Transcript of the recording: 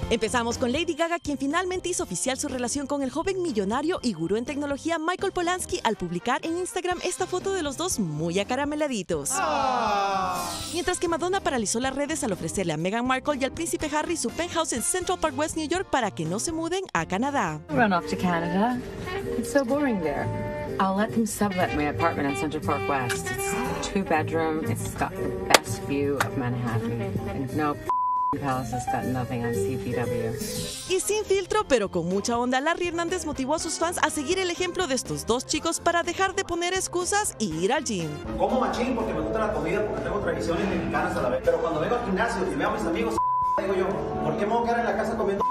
Empezamos con Lady Gaga, quien finalmente hizo oficial su relación con el joven millonario y gurú en tecnología Michael Polansky al publicar en Instagram esta foto de los dos muy acarameladitos. Mientras que Madonna paralizó las redes al ofrecerle a Meghan Markle y al príncipe Harry su penthouse en Central Park West, New York, para que no se muden a Canadá. Run off to Canada. It's so boring there. I'll let them sublet my apartment in Central Park West. It's 2-bedroom. It's got the best view of Manhattan. And no palace has got nothing on CPW. Y sin filtro, pero con mucha onda, Larry Hernández motivó a sus fans a seguir el ejemplo de estos dos chicos para dejar de poner excusas y ir al gym. Como machín porque me gusta la comida, porque tengo tradiciones mexicanas a la vez. Pero cuando vengo al gimnasio y veo a mis amigos, digo yo, ¿por qué me voy a quedar en la casa comiendo?